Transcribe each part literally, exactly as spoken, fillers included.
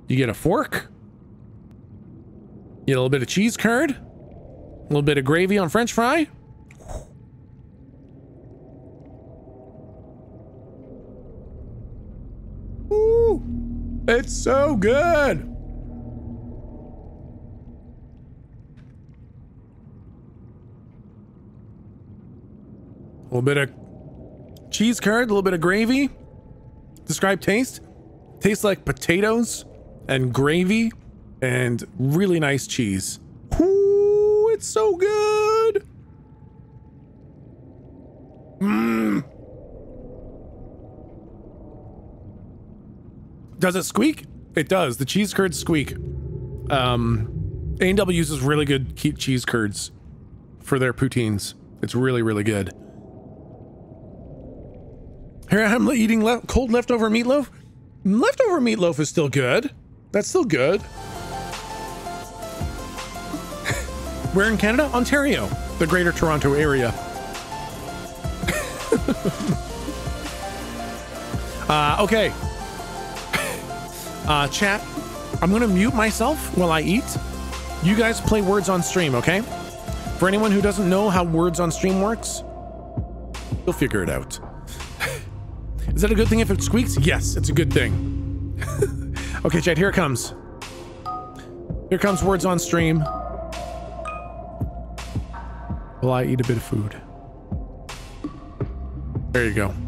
You get a fork. You get a little bit of cheese curd. A little bit of gravy on French fry. Ooh, it's so good. A little bit of cheese curd, a little bit of gravy. Describe taste. Tastes like potatoes and gravy and really nice cheese. Ooh, it's so good. Mmm. Does it squeak? It does. The cheese curds squeak. Um, A and W uses really good keep cheese curds for their poutines. It's really, really good. Here I'm eating le cold leftover meatloaf. Leftover meatloaf is still good. That's still good. Where in Canada? Ontario, the Greater Toronto Area. uh, okay. Uh, chat, I'm gonna mute myself while I eat. You guys play words on stream, okay? For anyone who doesn't know how words on stream works, you'll figure it out. Is that a good thing if it squeaks? Yes, it's a good thing. Okay, chat, here it comes. Here comes words on stream. While I eat a bit of food. There you go.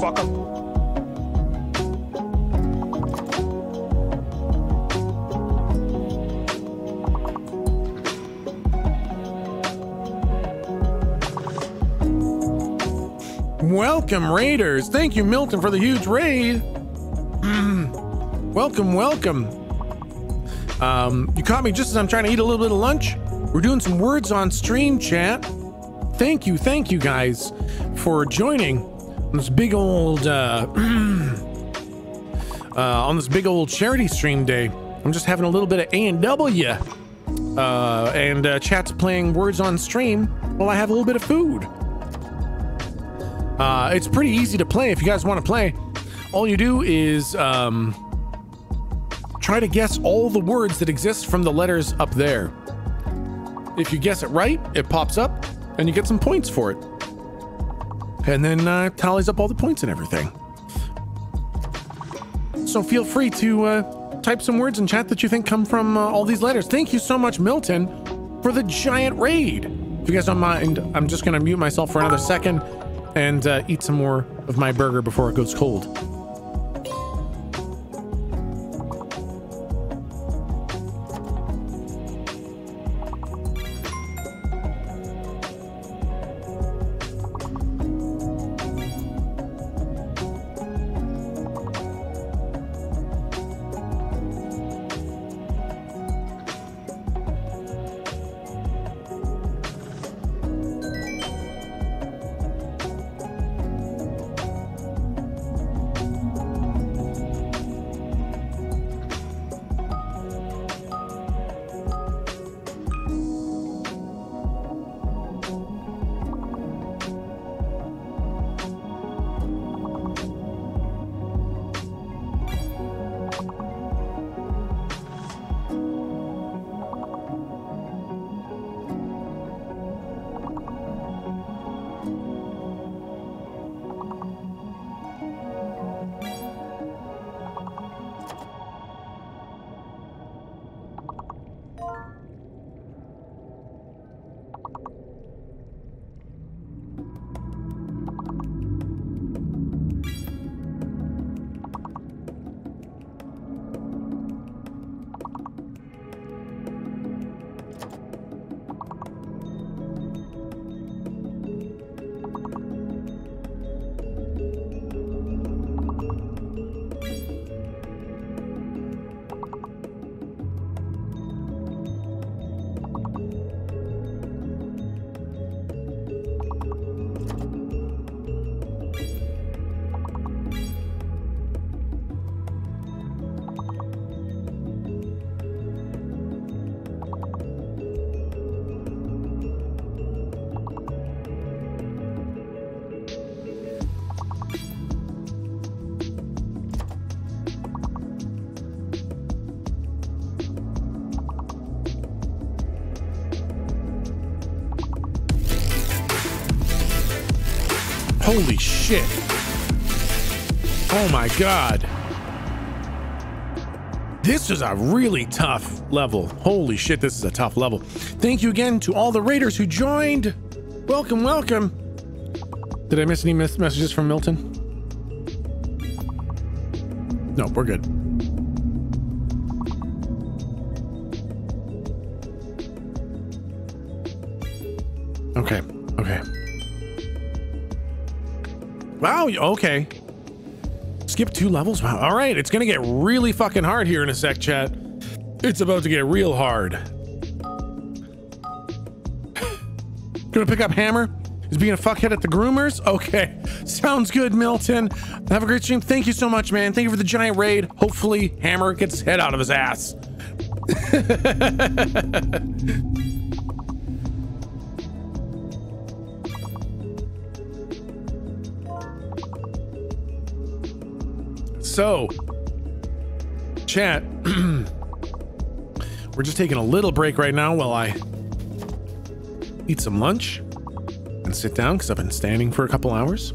motherfucker. Welcome, Raiders. Thank you, Milton, for the huge raid. Mm. Welcome, welcome. Um, you caught me just as I'm trying to eat a little bit of lunch. We're doing some words on stream, chat. Thank you, thank you guys for joining on this big old, uh, uh, on this big old charity stream day. I'm just having a little bit of A and W, uh, and uh, chat's playing words on stream while I have a little bit of food. Uh, it's pretty easy to play if you guys want to play. All you do is um, try to guess all the words that exist from the letters up there. If you guess it right, it pops up and you get some points for it. And then uh, tallies up all the points and everything. So feel free to uh, type some words in chat that you think come from uh, all these letters. Thank you so much, Milton, for the giant raid. If you guys don't mind, I'm just going to mute myself for another second and uh, eat some more of my burger before it goes cold. Holy shit. Oh my god. This is a really tough level. Holy shit, this is a tough level. Thank you again to all the raiders who joined. Welcome, welcome. Did I miss any mes messages from Milton? No, we're good. Okay, okay. Wow, okay. Skip two levels? Wow, all right. It's gonna get really fucking hard here in a sec, chat. It's about to get real hard. Gonna pick up Hammer? Is being a fuckhead at the groomers? Okay, sounds good, Milton. Have a great stream. Thank you so much, man. Thank you for the giant raid. Hopefully, Hammer gets his head out of his ass. So, chat, we're just taking a little break right now while I eat some lunch and sit down because I've been standing for a couple hours.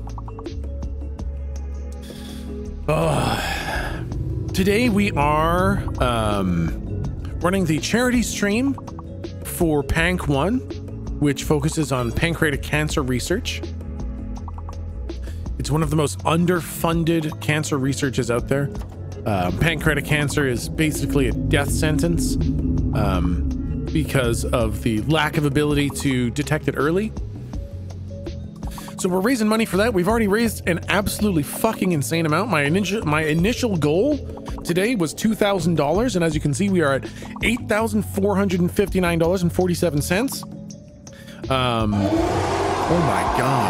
Uh, today we are um, running the charity stream for Pank one, which focuses on pancreatic cancer research. It's It's one of the most underfunded cancer researches out there. Uh, pancreatic cancer is basically a death sentence um, because of the lack of ability to detect it early. So we're raising money for that. We've already raised an absolutely fucking insane amount. My initial my initial goal today was two thousand dollars, and as you can see, we are at eight thousand four hundred fifty-nine dollars and forty-seven cents. Um, oh my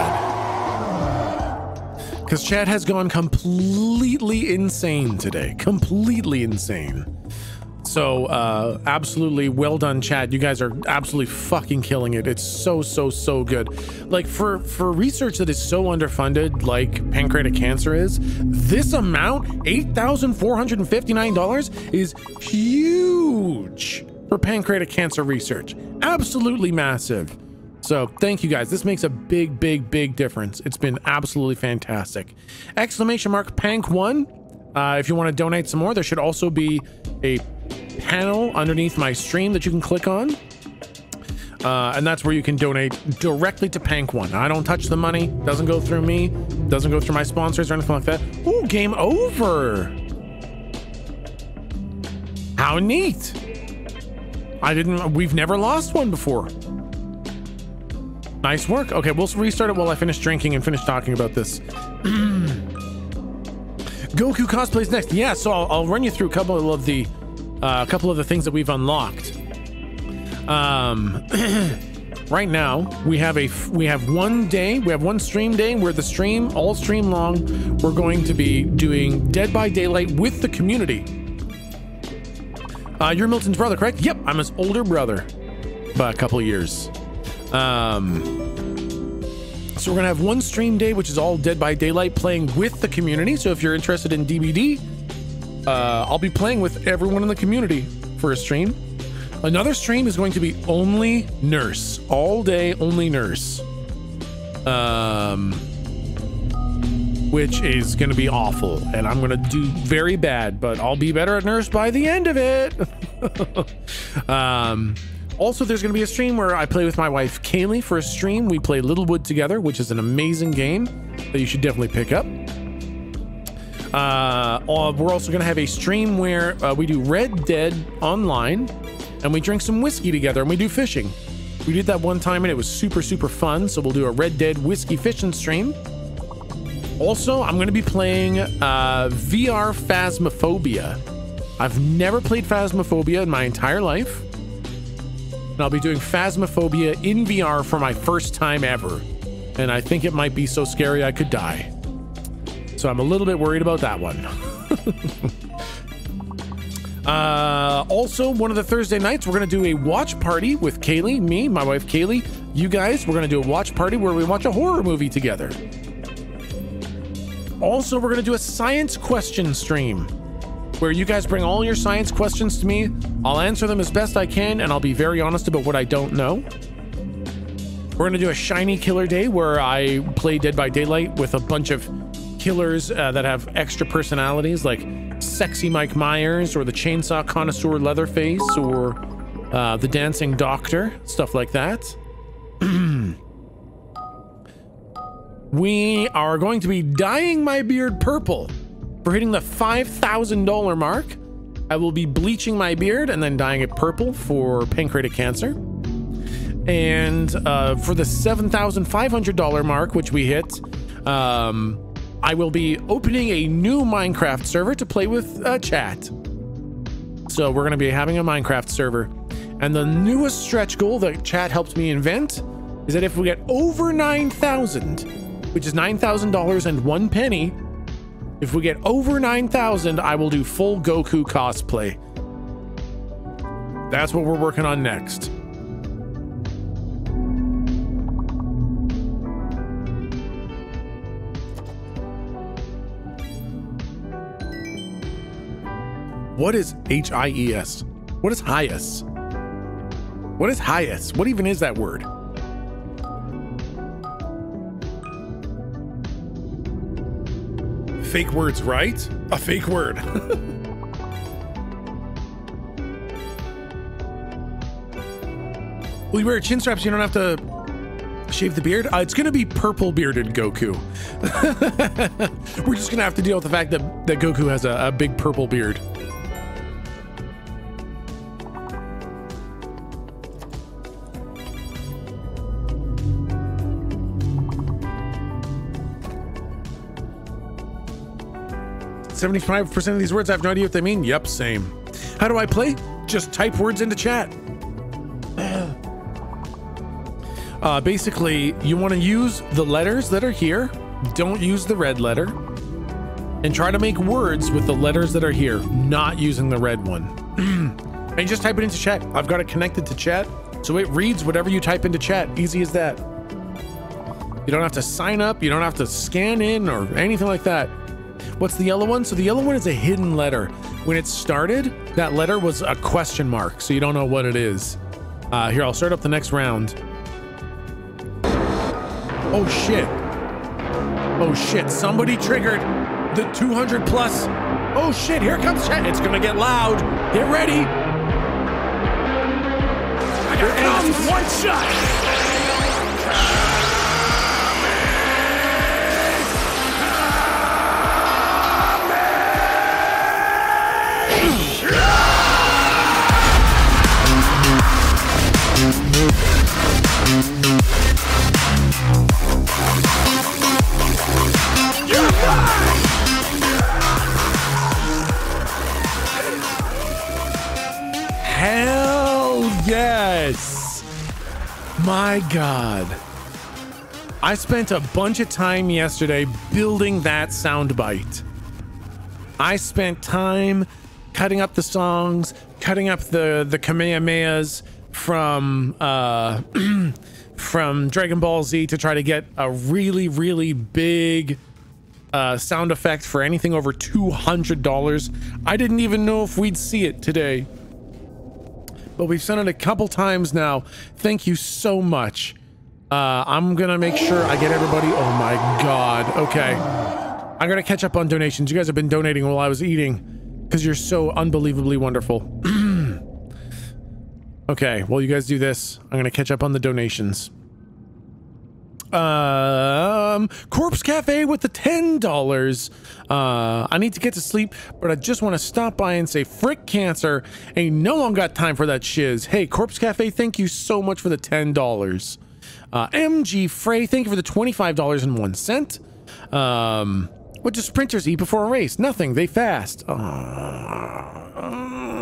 God. Because chat has gone completely insane today. Completely insane. So, uh, absolutely well done, chat. You guys are absolutely fucking killing it. It's so, so, so good. Like, for, for research that is so underfunded, like pancreatic cancer is, this amount, eight thousand four hundred fifty-nine dollars, is huge for pancreatic cancer research. Absolutely massive. So, thank you guys. This makes a big, big, big difference. It's been absolutely fantastic. Exclamation mark Pank one. Uh, if you want to donate some more, there should also be a panel underneath my stream that you can click on. Uh, and that's where you can donate directly to Pank one. I don't touch the money. Doesn't go through me. Doesn't go through my sponsors or anything like that. Ooh, game over. How neat. I didn't, we've never lost one before. Nice work. Okay, we'll restart it while I finish drinking and finish talking about this. Goku cosplays next. Yeah, so I'll, I'll run you through a couple of the uh, a couple of the things that we've unlocked. Um, right now we have a we have one day, we have one stream day where the stream all stream long we're going to be doing Dead by Daylight with the community. Uh, you're Milton's brother, correct? Yep, I'm his older brother by a couple of years. Um, so we're gonna have one stream day, which is all Dead by Daylight, playing with the community. So if you're interested in D B D, uh, I'll be playing with everyone in the community for a stream. Another stream is going to be only Nurse, all day only Nurse, um, which is going to be awful, and I'm going to do very bad, but I'll be better at Nurse by the end of it. um, Also, there's going to be a stream where I play with my wife, Kaylee, for a stream. We play Littlewood together, which is an amazing game that you should definitely pick up. Uh, we're also going to have a stream where uh, we do Red Dead Online, and we drink some whiskey together, and we do fishing. We did that one time, and it was super, super fun, so we'll do a Red Dead whiskey fishing stream. Also, I'm going to be playing uh, V R Phasmophobia. I've never played Phasmophobia in my entire life. And I'll be doing Phasmophobia in V R for my first time ever. And I think it might be so scary I could die. So I'm a little bit worried about that one. uh, also, one of the Thursday nights, we're going to do a watch party with Kaylee, me, my wife Kaylee, you guys. We're going to do a watch party where we watch a horror movie together. Also, we're going to do a science question stream, where you guys bring all your science questions to me. I'll answer them as best I can, and I'll be very honest about what I don't know. We're gonna do a shiny killer day where I play Dead by Daylight with a bunch of killers uh, that have extra personalities, like Sexy Mike Myers or the Chainsaw Connoisseur Leatherface or uh, the Dancing Doctor, stuff like that. We are going to be dyeing my beard purple. For hitting the five thousand dollar mark, I will be bleaching my beard and then dyeing it purple for pancreatic cancer. And uh, for the seven thousand five hundred dollar mark, which we hit, um, I will be opening a new Minecraft server to play with uh, chat. So we're going to be having a Minecraft server. And the newest stretch goal that chat helped me invent is that if we get over nine thousand, which is nine thousand dollars and one penny, if we get over nine thousand, I will do full Goku cosplay. That's what we're working on next. What is H I E S? What is highest? What is highest? What even is that word? Fake words, right? A fake word. Well, you wear chin straps, you don't have to Shave the beard? Uh, it's gonna be purple bearded Goku. We're just gonna have to deal with the fact that, that Goku has a, a big purple beard. seventy-five percent of these words, I have no idea what they mean. Yep, same. How do I play? Just type words into chat. Uh, basically, you want to use the letters that are here. Don't use the red letter. And try to make words with the letters that are here, not using the red one. And just type it into chat. I've got it connected to chat, so it reads whatever you type into chat. Easy as that. You don't have to sign up. You don't have to scan in or anything like that. What's the yellow one? So the yellow one is a hidden letter. When it started, that letter was a question mark, so you don't know what it is. Uh, here, I'll start up the next round. Oh shit. Oh shit, somebody triggered the two hundred plus. Oh shit, here comes chat. It's gonna get loud. Get ready. Here comes one shot. Hell yes. My God. I spent a bunch of time yesterday building that soundbite. I spent time cutting up the songs, cutting up the, the Kamehamehas from uh, from Dragon Ball Z to try to get a really, really big uh, sound effect for anything over two hundred dollars. I didn't even know if we'd see it today. But we've sent it a couple times now. Thank you so much. Uh, I'm gonna make sure I get everybody. Oh my God. Okay. I'm gonna catch up on donations. You guys have been donating while I was eating because you're so unbelievably wonderful. Okay, well, you guys do this. I'm gonna catch up on the donations. Um, Corpse Cafe with the ten dollars. Uh, I need to get to sleep, but I just want to stop by and say, frick cancer. Ain't no one got time for that shiz. Hey, Corpse Cafe, thank you so much for the ten dollars. Uh, M G Frey, thank you for the twenty-five dollars and one cent. Um, what do sprinters eat before a race? Nothing, they fast. Uh, uh,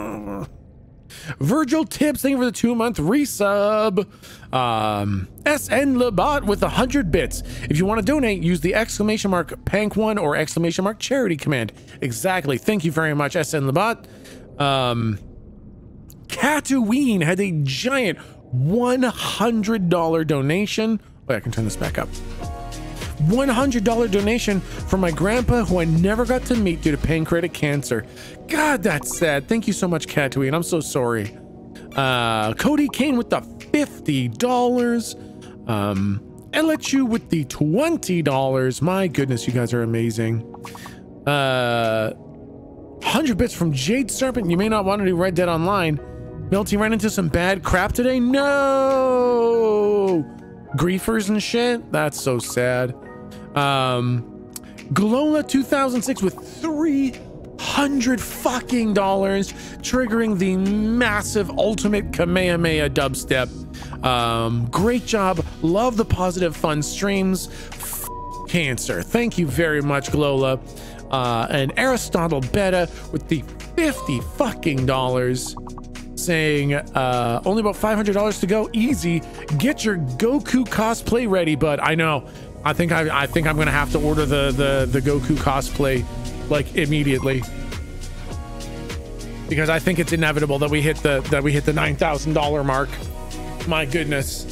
Virgil Tips, thank you for the two-month resub. Um, S N Labat with one hundred bits. If you want to donate, use the exclamation mark Pank one or exclamation mark charity command. Exactly. Thank you very much, S N Labat. Um, Tatooine had a giant one hundred dollar donation. Wait, I can turn this back up. one hundred dollar donation from my grandpa who I never got to meet due to pancreatic cancer. God, that's sad. Thank you so much, Tatooine. I'm so sorry. Uh, Cody Kane with the fifty dollars. Um, and let you with the twenty dollars. My goodness, you guys are amazing. Uh, one hundred bits from Jade Serpent. You may not want to do Red Dead Online. Melty ran into some bad crap today. No! Griefers and shit. That's so sad. Um, Glola two thousand six with three hundred fucking dollars, triggering the massive ultimate Kamehameha dubstep. Um, great job. Love the positive fun streams. F cancer. Thank you very much, Glola. Uh, and Aristotle Beta with the fifty fucking dollars. Saying uh only about five hundred dollars to go. Easy. Get your Goku cosplay ready, bud. I know. I think I I think I'm gonna have to order the the the Goku cosplay like immediately, because I think it's inevitable that we hit the that we hit the nine thousand dollar mark. My goodness,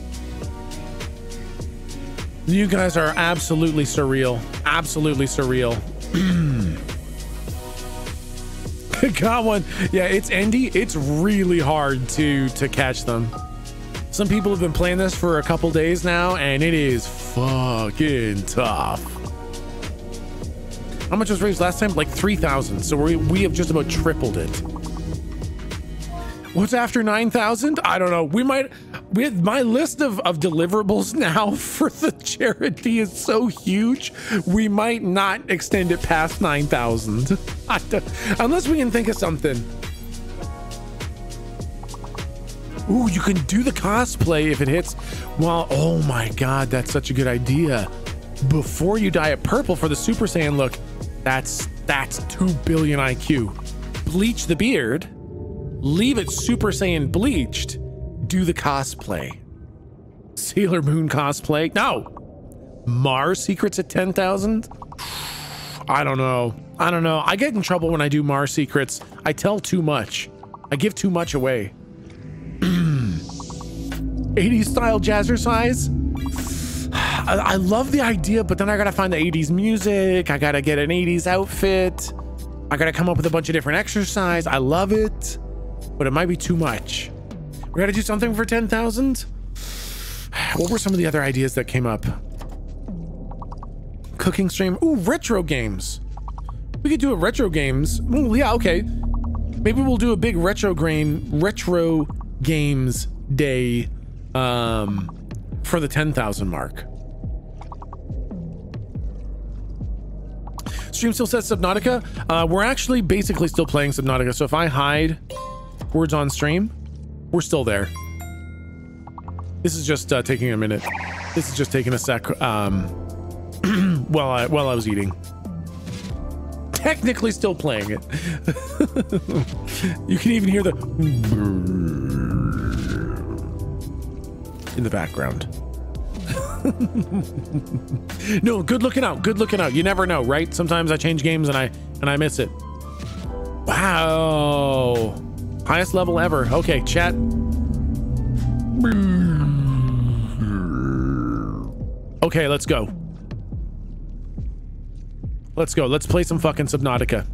you guys are absolutely surreal. Absolutely surreal. Got one. Yeah, it's Endy. It's really hard to to catch them. Some people have been playing this for a couple days now, and it is fucking tough. How much was raised last time? Like three thousand. So we we have just about tripled it. What's after nine thousand? I don't know. We might with my list of, of deliverables now for the charity is so huge, we might not extend it past nine thousand. Unless we can think of something. Ooh, you can do the cosplay if it hits. Well, oh my God, that's such a good idea. Before you dye it purple for the Super Saiyan look, that's, that's two billion I Q. Bleach the beard, leave it Super Saiyan bleached, do the cosplay. Sailor Moon cosplay. No. Mars secrets at ten thousand. I don't know. I don't know. I get in trouble when I do Mars secrets. I tell too much. I give too much away. eighties style jazzercise. I, I love the idea, but then I gotta find the eighties music. I gotta get an eighties outfit. I gotta come up with a bunch of different exercise. I love it, but it might be too much. We gotta do something for ten thousand. What were some of the other ideas that came up? Cooking stream. Ooh, retro games. We could do a retro games. Ooh, yeah, okay. Maybe we'll do a big retro grain retro games day um, for the ten thousand mark. Stream still says Subnautica. Uh, we're actually basically still playing Subnautica. So if I hide words on stream, we're still there. This is just uh, taking a minute. This is just taking a sec um, while I while I was eating. Technically still playing it. You can even hear the in the background. No, good looking out. Good looking out. You never know, right? Sometimes I change games and I and I miss it. Wow. Highest level ever. Okay, chat. Okay, let's go. Let's go. Let's play some fucking Subnautica.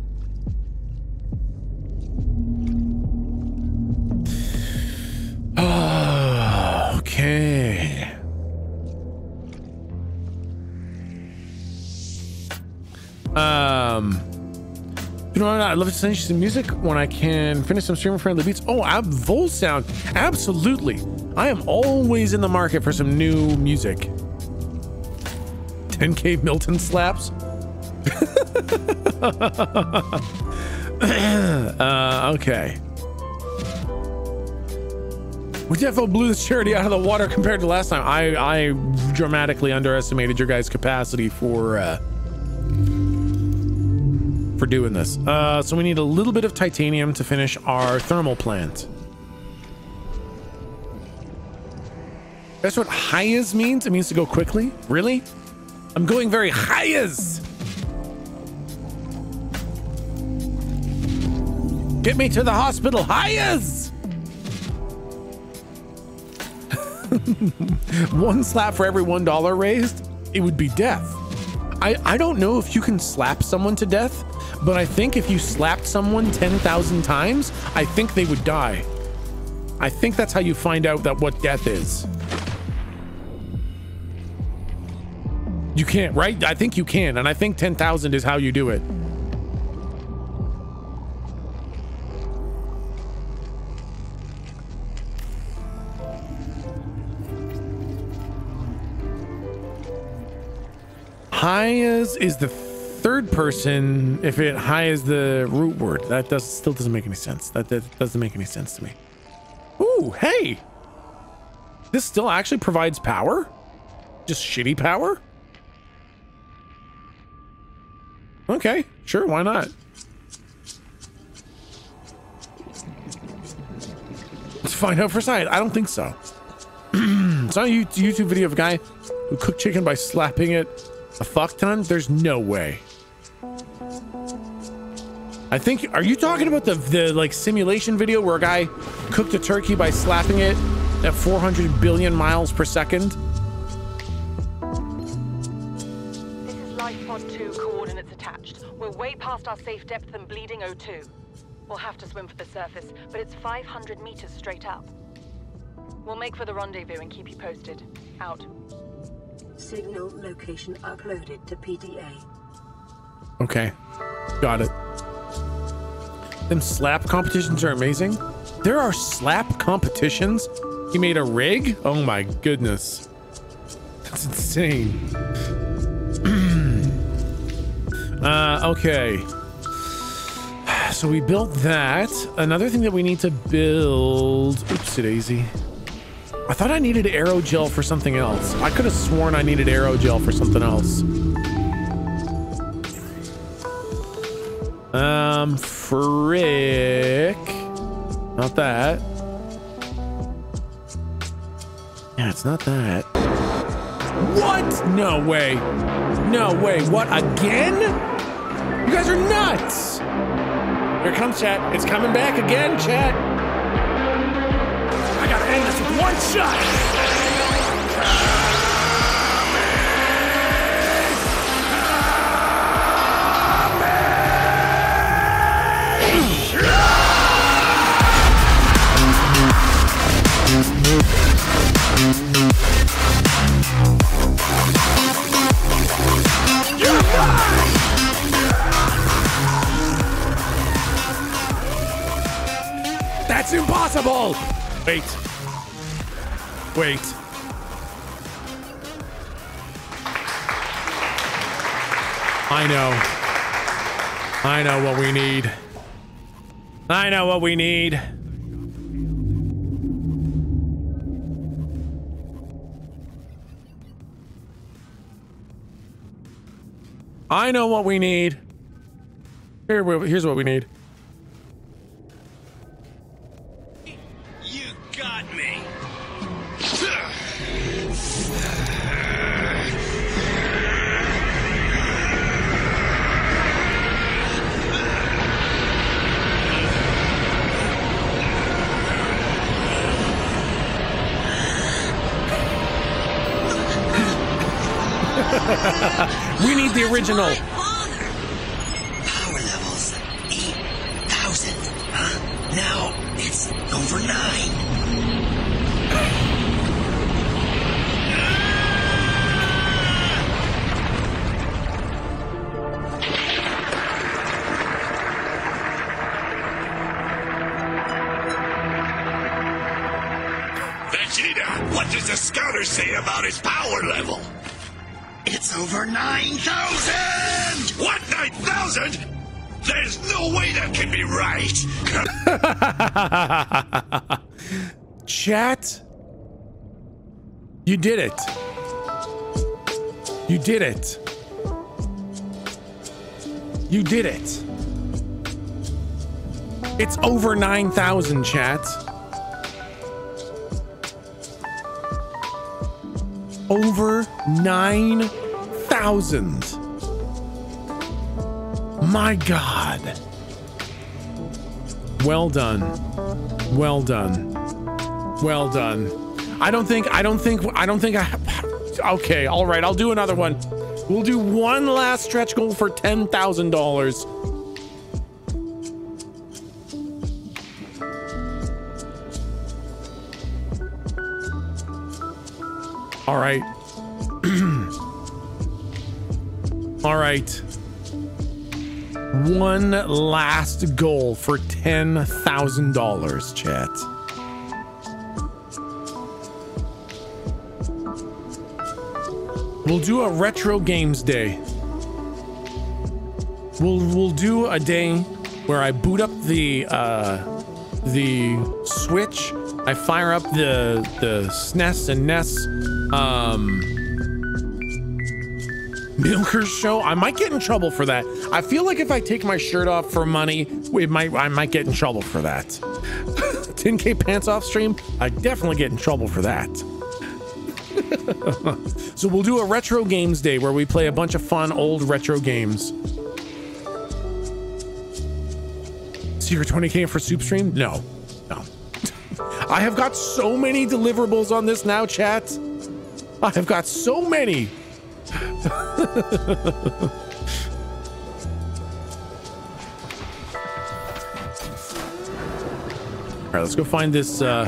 Oh, okay. Um, you know what? I'd love to send you some music when I can finish some streamer-friendly beats. Oh, ab Volsound. Absolutely. I am always in the market for some new music. ten K Milton slaps. uh, okay. We definitely blew this charity out of the water compared to last time. I, I dramatically underestimated your guys' capacity for uh, for doing this. Uh, so we need a little bit of titanium to finish our thermal plant. That's what high-as means? It means to go quickly? Really? I'm going very high-as. Get me to the hospital, high-as. One slap for every one dollar raised, it would be death. I, I don't know if you can slap someone to death, but I think if you slapped someone ten thousand times, I think they would die. I think that's how you find out that what death is. You can't, right? I think you can, and I think ten thousand is how you do it. High as is the third person if it high as the root word. That does still doesn't make any sense. That, that doesn't make any sense to me. Ooh, hey. This still actually provides power? Just shitty power? Okay, sure, why not? Let's find out for science. I don't think so. It's not a YouTube video of a guy who cooked chicken by slapping it a fuck ton. There's no way. I think, are you talking about the the like simulation video where a guy cooked a turkey by slapping it at four hundred billion miles per second? This is Life Pod two, coordinates attached. We're way past our safe depth and bleeding O two. We'll have to swim for the surface, but it's five hundred meters straight up. We'll make for the rendezvous and keep you posted. Out. Signal location uploaded to P D A. Okay, got it. Them slap competitions are amazing. There are slap competitions? He made a rig? Oh my goodness. That's insane. uh, okay. So we built that. Another thing that we need to build... Oopsie daisy. I thought I needed aerogel for something else. I could have sworn I needed aerogel for something else. Um, frick. Not that. Yeah, it's not that. What? No way. No way. What, again? You guys are nuts. Here comes chat. It's coming back again, chat. I gotta end this with one shot. That's impossible! Wait. Wait. I know. I know what we need. I know what we need. I know what we need. Here, here's what we need. You got me. We need the original. Power levels eight thousand. Huh? Now it's over nine. Vegeta, what does the scouter say about his power level? It's over nine thousand! What, nine thousand? There's no way that can be right! Chat, you did it. You did it. You did it. It's over nine thousand, chat. Over nine thousand. My God. Well done. Well done. Well done. I don't think, I don't think, I don't think I, okay, all right, I'll do another one. We'll do one last stretch goal for ten thousand dollars. All right. All right. One last goal for ten thousand dollars, chat. We'll do a retro games day. We'll we'll do a day where I boot up the uh, the Switch. I fire up the the S N E S and N E S um, Milkers show. I might get in trouble for that. I feel like if I take my shirt off for money, we might I might get in trouble for that. ten K pants off stream, I definitely get in trouble for that. So we'll do a retro games day where we play a bunch of fun old retro games. Secret twenty K for soup stream? No, no. I have got so many deliverables on this now, chat. I have got so many. All right, let's go find this uh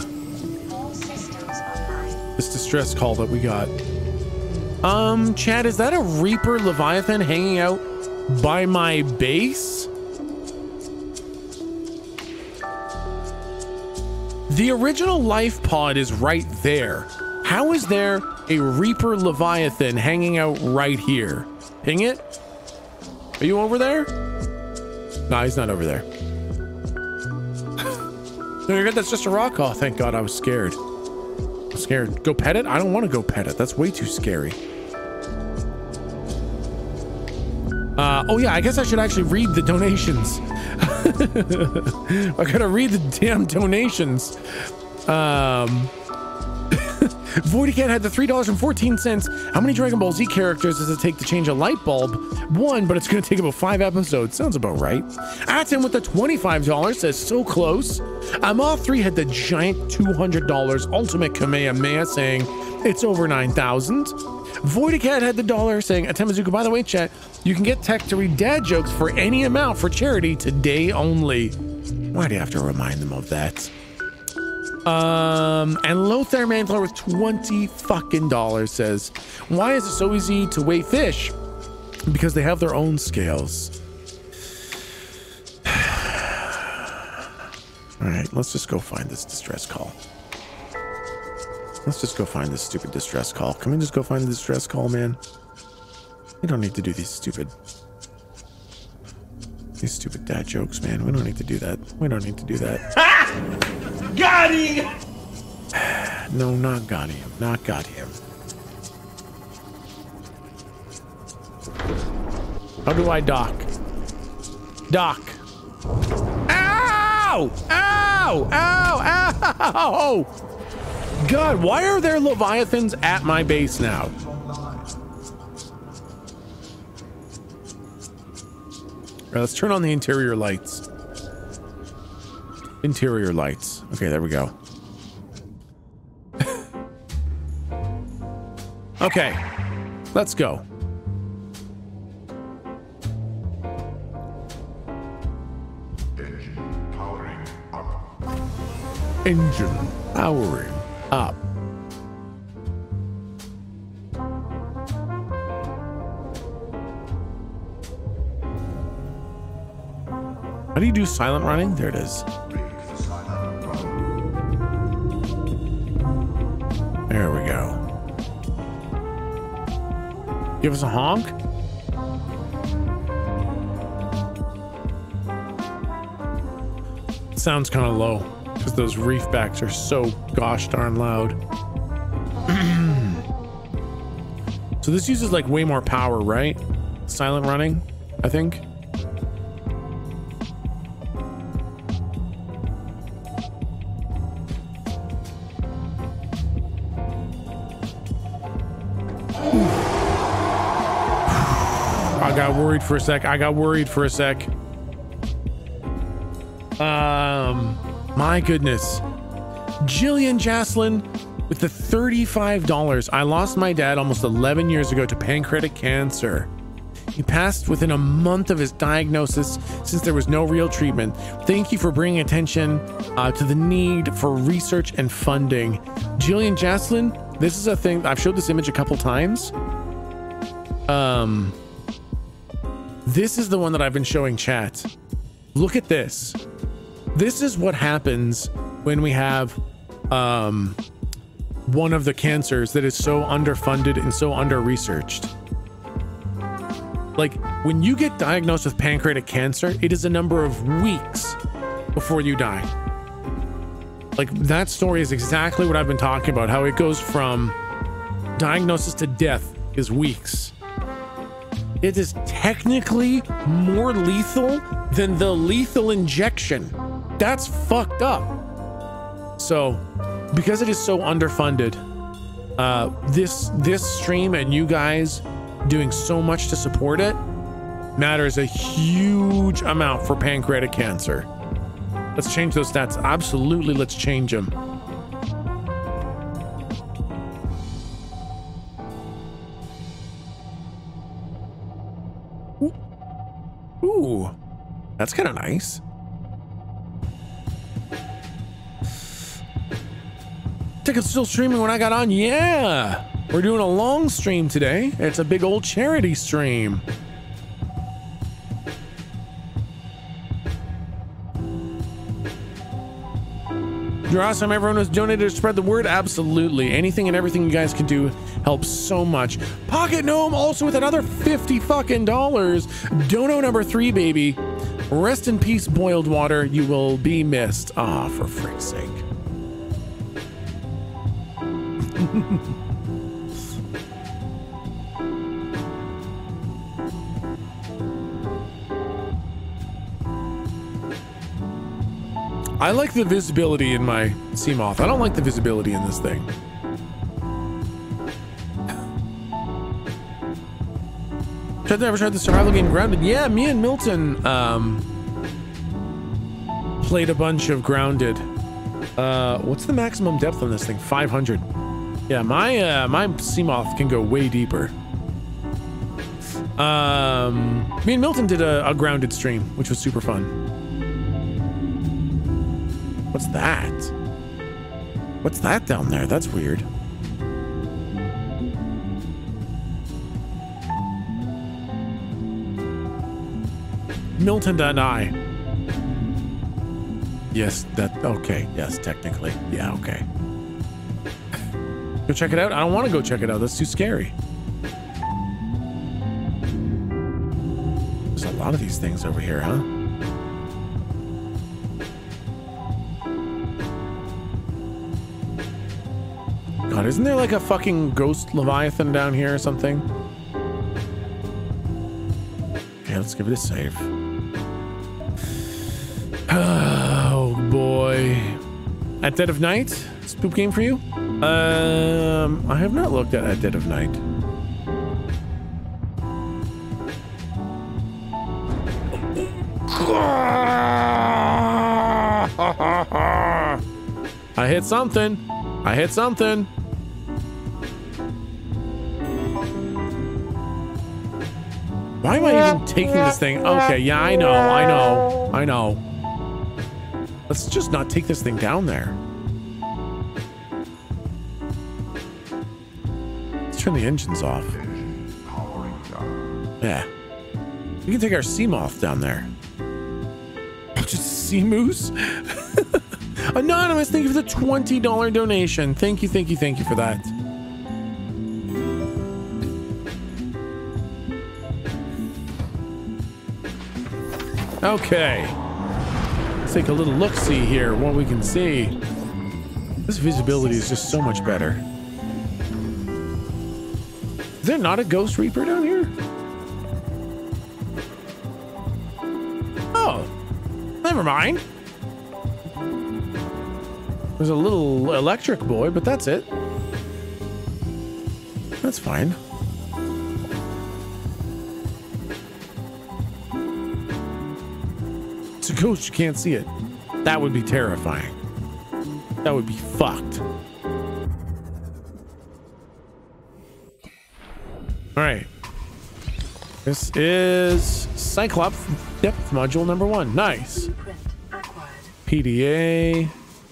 this distress call that we got. Um, Chad, is that a Reaper Leviathan hanging out by my base? The original life pod is right there. How is there a Reaper Leviathan hanging out right here? Ping it. Are you over there? No, he's not over there. No, you're good. That's just a rock. Oh, thank God. I was scared. I'm scared. Go pet it? I don't want to go pet it. That's way too scary. Uh, oh, yeah. I guess I should actually read the donations. I gotta read the damn donations. Um... Voidycat had the three dollars and fourteen cents. How many Dragon Ball Z characters does it take to change a light bulb? One, but it's going to take about five episodes. Sounds about right. Atten with the twenty-five dollars says, so close. Amal three had the giant two hundred dollars ultimate Kamehameha saying, it's over nine thousand. Voidycat had the dollar saying, Atemazuka, by the way, chat, you can get tech to read dad jokes for any amount for charity today only. Why do you have to remind them of that? Um, and Lothar Mantler with twenty fucking dollars says, why is it so easy to weigh fish? Because they have their own scales. All right, let's just go find this distress call. Let's just go find this stupid distress call. Can we just go find the distress call, man? We don't need to do these stupid, these stupid dad jokes, man. We don't need to do that. We don't need to do that. Ha! Got him! No, not got him. Not got him. How do I dock? Dock. Ow! Ow! Ow! Ow! God, why are there Leviathans at my base now? All right, let's turn on the interior lights. Interior lights. Okay, there we go. Okay, let's go. Engine powering up. Engine powering up. How do you do silent running? There it is. There we go. Give us a honk. Sounds kind of low because those reef backs are so gosh darn loud. So this uses like way more power, right? Silent running, I think. I got worried for a sec. I got worried for a sec. Um, my goodness. Jillian Jaslin with the thirty-five dollars. I lost my dad almost eleven years ago to pancreatic cancer. He passed within a month of his diagnosis since there was no real treatment. Thank you for bringing attention uh, to the need for research and funding. Jillian Jaslin, this is a thing. I've showed this image a couple times. Um... This is the one that I've been showing chat. Look at this. This is what happens when we have um, one of the cancers that is so underfunded and so under-researched. Like, when you get diagnosed with pancreatic cancer, it is a number of weeks before you die. Like, that story is exactly what I've been talking about, how it goes from diagnosis to death is weeks. It is technically more lethal than the lethal injection. That's fucked up. So, because it is so underfunded, uh, this this stream and you guys doing so much to support it matters a huge amount for pancreatic cancer. Let's change those stats. Absolutely, let's change them. Ooh, that's kind of nice. Ticket's still streaming when I got on. Yeah, we're doing a long stream today. It's a big old charity stream. You're awesome. Everyone who's donated to spread the word. Absolutely. Anything and everything you guys can do helps so much. Pocket Gnome also with another fifty fucking dollars. Dono number three, baby. Rest in peace, Boiled Water. You will be missed. Ah, for frick's sake. I like the visibility in my Seamoth. I don't like the visibility in this thing. Tried to ever tried the survival game Grounded? Yeah, me and Milton um, played a bunch of Grounded. Uh, what's the maximum depth on this thing? five hundred. Yeah, my uh, my Seamoth can go way deeper. Um, me and Milton did a, a Grounded stream, which was super fun. What's that? What's that down there? That's weird. Milton and I. Yes, that, okay. Yes, technically. Yeah, okay. Go check it out? I don't want to go check it out. That's too scary. There's a lot of these things over here, huh? God, isn't there like a fucking ghost Leviathan down here or something? Okay, let's give it a save. Oh boy. At Dead of Night? Spook game for you? Um, I have not looked at At Dead of Night. I hit something. I hit something. Why am I even taking this thing? Okay, yeah, I know, I know, I know. Let's just not take this thing down there. Let's turn the engines off. Yeah. We can take our Seamoth down there. Just sea moose? Anonymous, thank you for the twenty dollar donation. Thank you, thank you, thank you for that. Okay. Let's take a little look-see here, what we can see. This visibility is just so much better. Is there not a Ghost Reaper down here? Oh. Never mind. There's a little electric boy, but that's it. That's fine. It's a ghost, you can't see it. That would be terrifying. That would be fucked. All right. This is Cyclops depth module number one. Nice. P D A.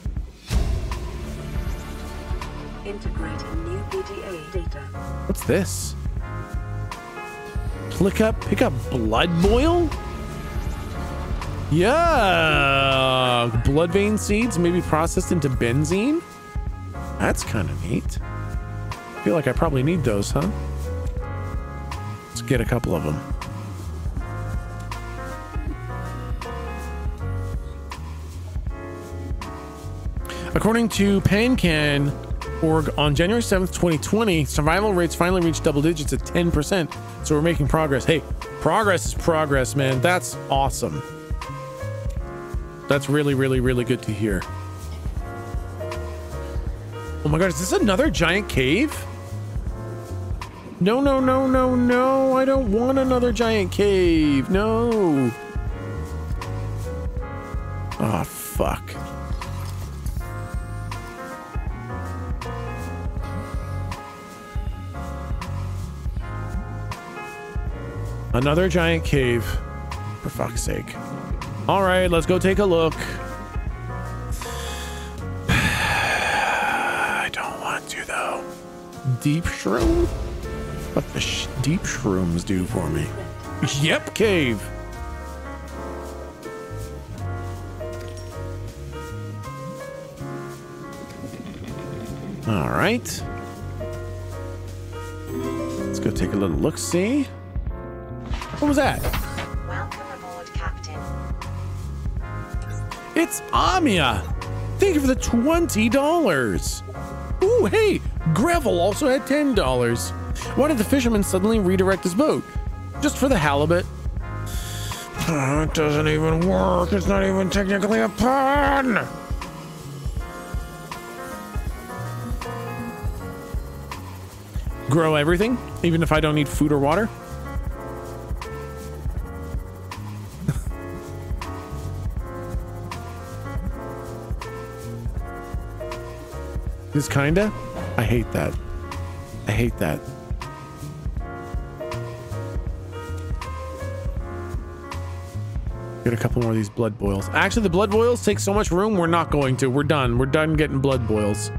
Integrating new P D A data. What's this? Pick up, pick up blood boil? Yeah, blood vein seeds maybe processed into benzene. That's kind of neat. I feel like I probably need those, huh? Let's get a couple of them. According to PanCan dot org, on January seventh, twenty twenty, survival rates finally reached double digits at ten percent. So we're making progress. Hey, progress is progress, man. That's awesome. That's really, really, really good to hear. Oh my God, is this another giant cave? No, no, no, no, no. I don't want another giant cave. No. Oh, fuck. Another giant cave. For fuck's sake. All right, let's go take a look. I don't want to, though. Deep shroom? What the sh deep shrooms do for me? Yep, cave. All right. Let's go take a little look-see. What was that? Welcome aboard, Captain. It's Amia. Thank you for the twenty dollars. Ooh, hey, Greville also had ten dollars. Why did the fisherman suddenly redirect his boat? Just for the halibut. Oh, it doesn't even work. It's not even technically a pun. Grow everything, even if I don't need food or water. This kinda? I hate that. I hate that. Get a couple more of these blood boils. Actually, the blood boils take so much room, we're not going to. We're done. We're done getting blood boils.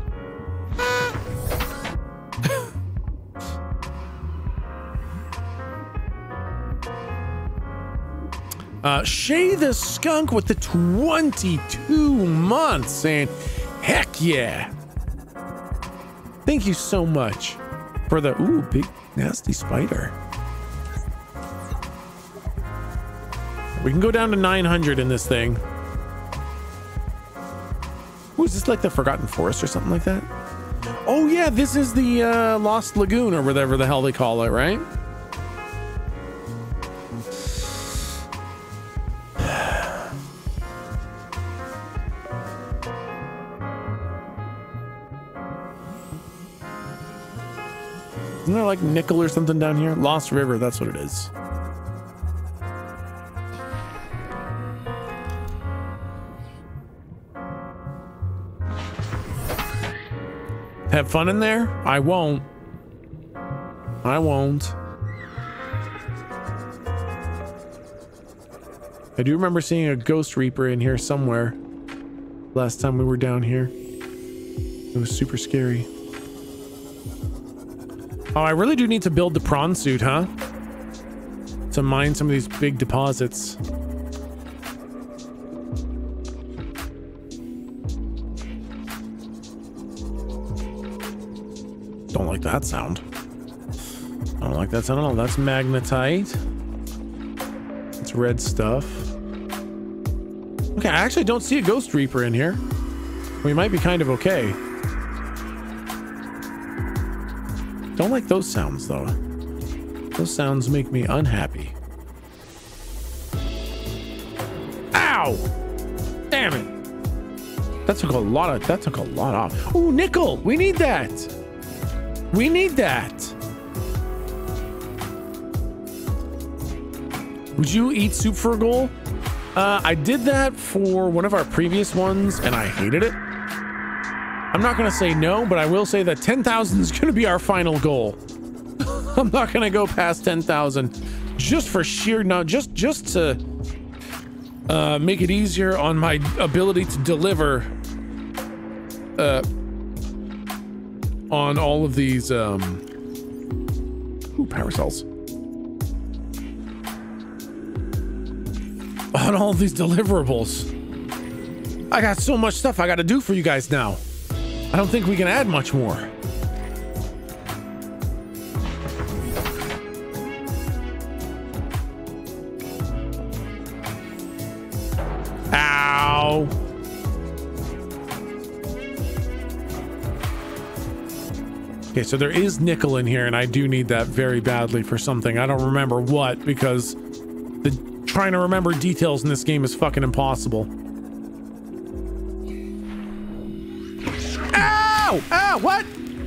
uh, Shay the Skunk with the twenty-two months saying, heck yeah. Thank you so much for the, ooh, big nasty spider. We can go down to nine hundred in this thing. Ooh, is this like the Forgotten Forest or something like that? Oh yeah, this is the uh, Lost Lagoon or whatever the hell they call it, right? Isn't there like nickel or something down here? Lost River, that's what it is. Have fun in there? I won't. I won't. I do remember seeing a Ghost Reaper in here somewhere last time we were down here. It was super scary. Oh, I really do need to build the prawn suit, huh? To mine some of these big deposits. Don't like that sound. I don't like that sound at all. That's magnetite. It's red stuff. Okay, I actually don't see a Ghost Reaper in here. We might be kind of okay. Don't like those sounds though. Those sounds make me unhappy. Ow! Damn it! That took a lot of that took a lot off. Ooh, nickel! We need that! We need that! Would you eat soup for a goal? Uh, I did that for one of our previous ones and I hated it. I'm not gonna say no, but I will say that ten thousand is gonna be our final goal. I'm not gonna go past ten thousand just for sheer, no, just just to uh, make it easier on my ability to deliver uh, on all of these um, ooh, power cells. On all of these deliverables. I got so much stuff I gotta do for you guys now. I don't think we can add much more. Ow! Okay, so there is nickel in here, and I do need that very badly for something. I don't remember what, because the trying to remember details in this game is fucking impossible. Ow! Ow! What?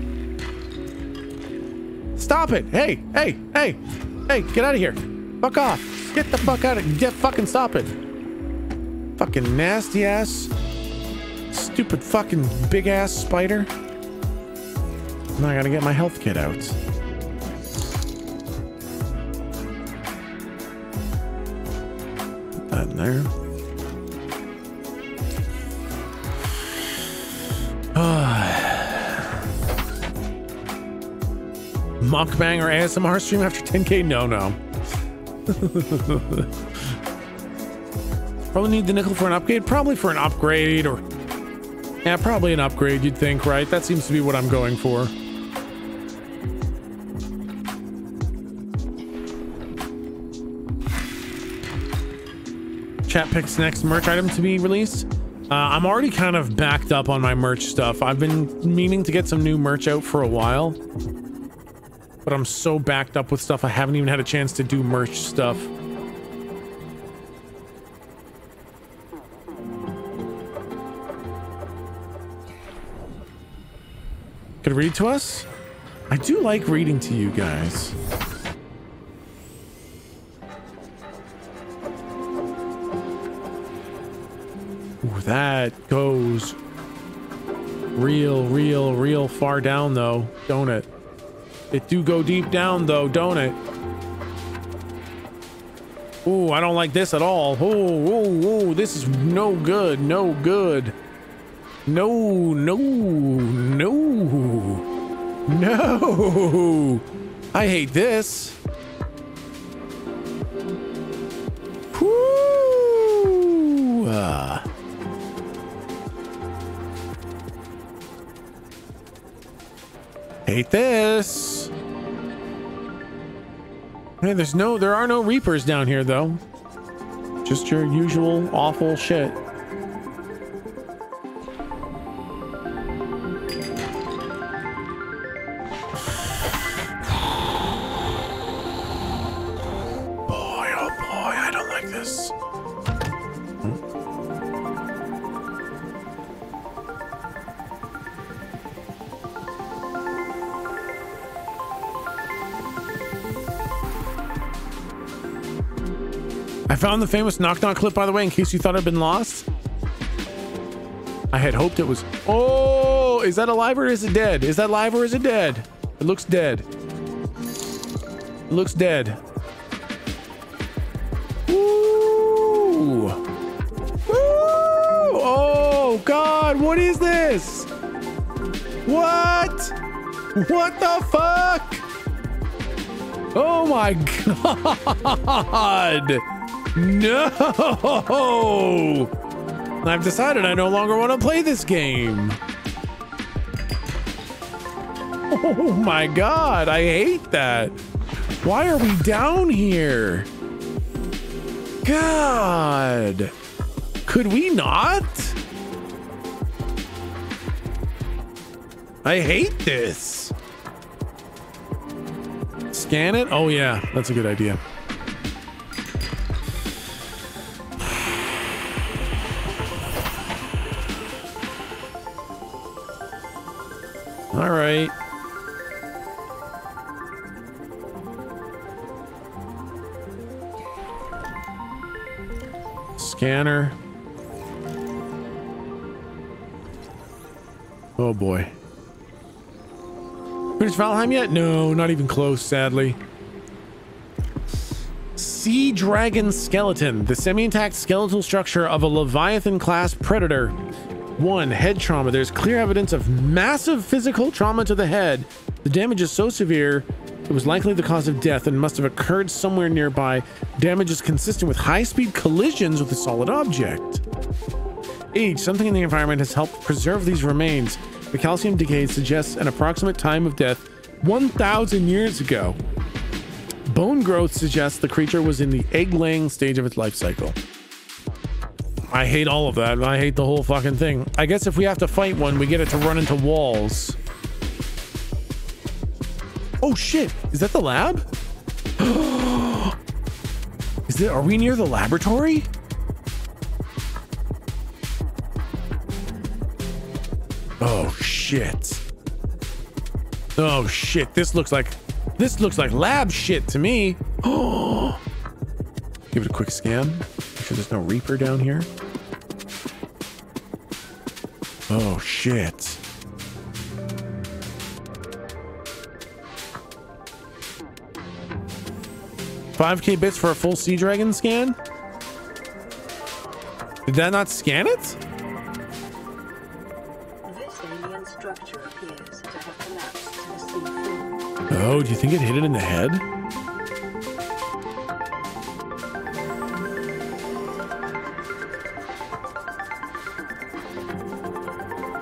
Stop it! Hey! Hey! Hey! Hey! Get out of here! Fuck off! Get the fuck out of! Get fucking stop it! Fucking nasty ass, stupid fucking big ass spider. Now I gotta get my health kit out. Put that in there. Mukbang or A S M R stream after ten K? No, no. Probably need the nickel for an upgrade. Probably for an upgrade or Yeah, probably an upgrade, you'd think, right? That seems to be what I'm going for. Chat picks next merch item to be released. Uh, I'm already kind of backed up on my merch stuff. I've been meaning to get some new merch out for a while, but I'm so backed up with stuff I haven't even had a chance to do merch stuff. Could read to us? I do like reading to you guys. Ooh, that goes real, real, real far down though, don't it? It do go deep down though, don't it? Ooh, I don't like this at all. Ooh, ooh, ooh, this is no good, no good. No, no, no, no. I hate this. Whoo. Uh. Hate this. Hey, there's no, there are no Reapers down here though. Just your usual awful shit. I found the famous Knock Knock clip, by the way, in case you thought it had been lost. I had hoped it was... Oh, is that alive or is it dead? Is that live or is it dead? It looks dead. It looks dead. Ooh. Ooh. Oh, God, what is this? What? What the fuck? Oh, my God. No! I've decided I no longer want to play this game. Oh my God, I hate that. Why are we down here? God. Could we not? I hate this. Scan it? Oh yeah, that's a good idea. All right. Scanner. Oh boy. Finished Valheim yet? No, not even close, sadly. Sea Dragon Skeleton, the semi-intact skeletal structure of a Leviathan-class predator. One, head trauma. There's clear evidence of massive physical trauma to the head. The damage is so severe, it was likely the cause of death and must have occurred somewhere nearby. Damage is consistent with high-speed collisions with a solid object. Age. Something in the environment has helped preserve these remains. The calcium decay suggests an approximate time of death one thousand years ago. Bone growth suggests the creature was in the egg-laying stage of its life cycle. I hate all of that. I hate the whole fucking thing. I guess if we have to fight one, we get it to run into walls. Oh shit! Is that the lab? Is it? Are we near the laboratory? Oh shit! Oh shit! This looks like this looks like lab shit to me. Oh! Give it a quick scan. Make sure there's no Reaper down here. Oh shit. five K bits for a full Sea Dragon scan? Did that not scan it? This alien structure appears to have collapsed to the sea floor. Oh, do you think it hit it in the head?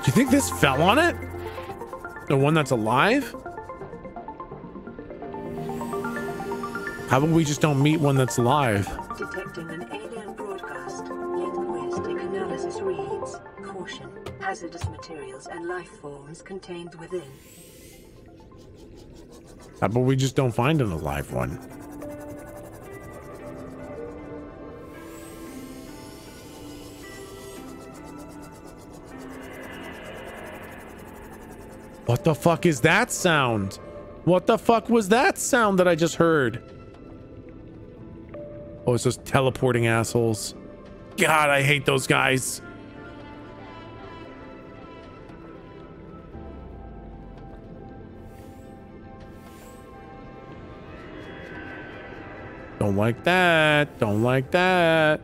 Do you think this fell on it? The one that's alive? How about we just don't meet one that's alive? Detecting an alien broadcast. Linguistic analysis reads, caution, hazardous materials and life forms contained within. How about we just don't find an alive one? What the fuck is that sound? What the fuck was that sound that I just heard? Oh, it's those teleporting assholes. God, I hate those guys. Don't like that. Don't like that.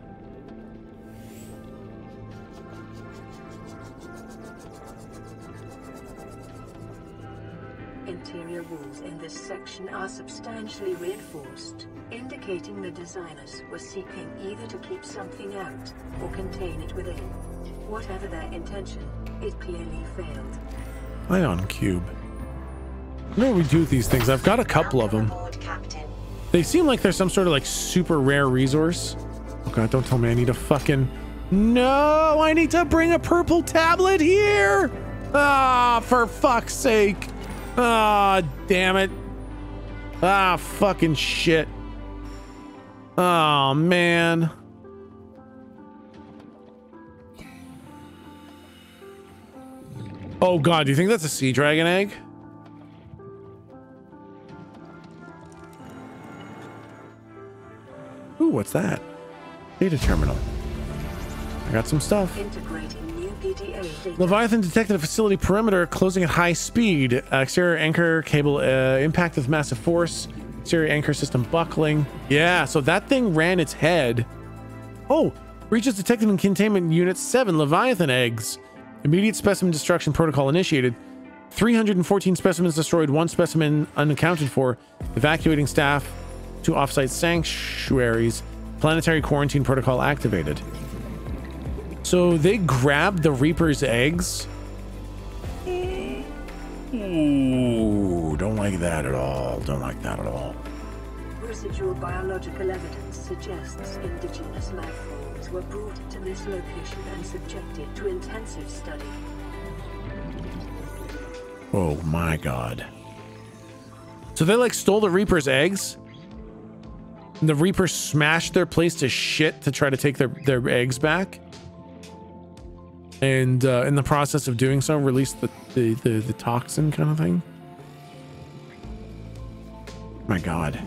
Interior walls in this section are substantially reinforced, indicating the designers were seeking either to keep something out or contain it within. Whatever their intention, it clearly failed. Ion cube. I know what we do with these things. I've got a couple of them. They seem like they're some sort of like super rare resource. Oh god, don't tell me I need a fucking... No, I need to bring a purple tablet here. Ah, for fuck's sake. Ah, damn it. Ah, fucking shit. Oh, man. Oh god, do you think that's a sea dragon egg? Ooh, what's that? Data terminal. I got some stuff. Integrating new P D A data. Leviathan detected a facility perimeter closing at high speed. Uh, exterior anchor cable uh, impact with massive force. Exterior anchor system buckling. Yeah, so that thing ran its head. Oh, breaches detected in containment unit seven. Leviathan eggs. Immediate specimen destruction protocol initiated. three hundred fourteen specimens destroyed. One specimen unaccounted for. Evacuating staff to offsite sanctuaries. Planetary quarantine protocol activated. So they grabbed the Reaper's eggs. Ooh, don't like that at all. Don't like that at all. Residual biological evidence suggests indigenous life forms were brought to this location and subjected to intensive study. Oh my god. So they like stole the Reaper's eggs? And the Reapers smashed their place to shit to try to take their, their eggs back? And uh, in the process of doing so, released the, the, the, the toxin kind of thing? My god.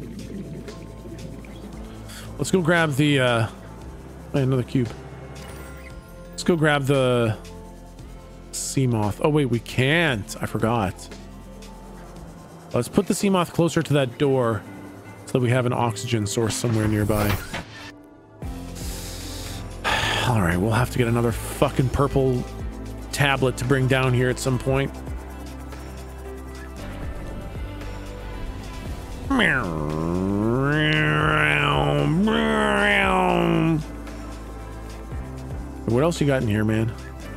Let's go grab the... Uh, wait, another cube. Let's go grab the... Seamoth. Oh wait, we can't. I forgot. Let's put the Seamoth closer to that door so that we have an oxygen source somewhere nearby. All right, we'll have to get another fucking purple tablet to bring down here at some point. What else you got in here, man?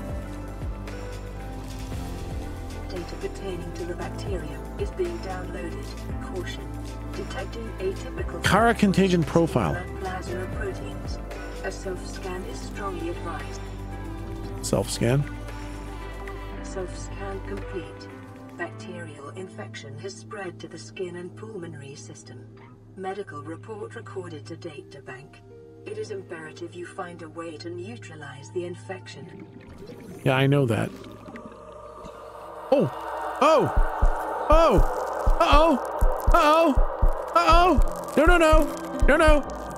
Data pertaining to the bacterium is being downloaded. Caution. Detecting atypical... Kara contagion profile. Plasma proteins. A self-scan is strongly advised. Self-scan. Self-scan complete. Bacterial infection has spread to the skin and pulmonary system. Medical report recorded to databank. It is imperative you find a way to neutralize the infection. Yeah, I know that. Oh! Oh! Oh! Uh-oh! Uh-oh! Uh-oh! No, no, no! No, no!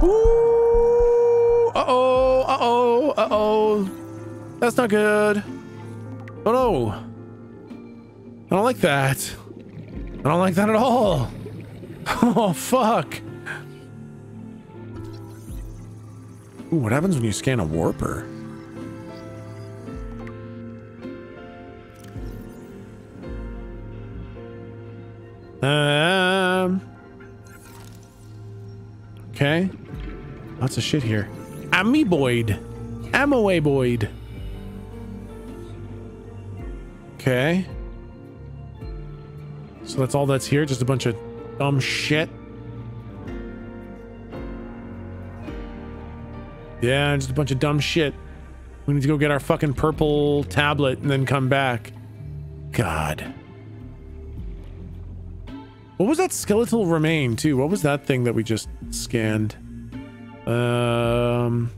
Ooh! Uh-oh! Uh-oh! Uh-oh! That's not good. Oh, no! I don't like that. I don't like that at all. Oh, fuck. Ooh, what happens when you scan a warper? Um. Okay. Lots of shit here. Amoeboid. Amoeboid. Okay. So that's all that's here, just a bunch of dumb shit. Yeah, just a bunch of dumb shit. We need to go get our fucking purple tablet and then come back. God. What was that skeletal remain too? What was that thing that we just scanned? Um...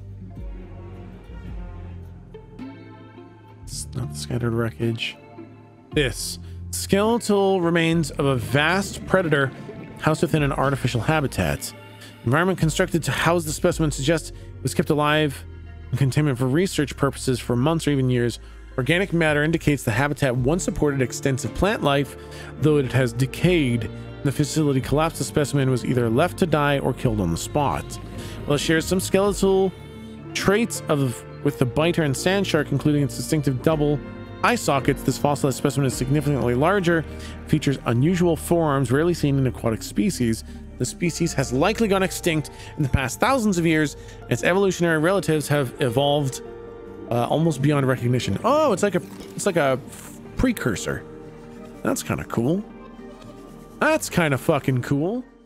It's not the scattered wreckage. This. Skeletal remains of a vast predator housed within an artificial habitat. Environment constructed to house the specimen suggests it was kept alive in containment for research purposes for months or even years. Organic matter indicates the habitat once supported extensive plant life, though it has decayed. When the facility collapsed, the specimen was either left to die or killed on the spot. While it shares some skeletal traits of with the biter and sand shark, including its distinctive double eye sockets, this fossilized specimen is significantly larger, features unusual forearms rarely seen in aquatic species. The species has likely gone extinct in the past thousands of years. Its evolutionary relatives have evolved uh, almost beyond recognition. Oh, it's like a it's like a precursor. That's kind of cool. That's kind of fucking cool.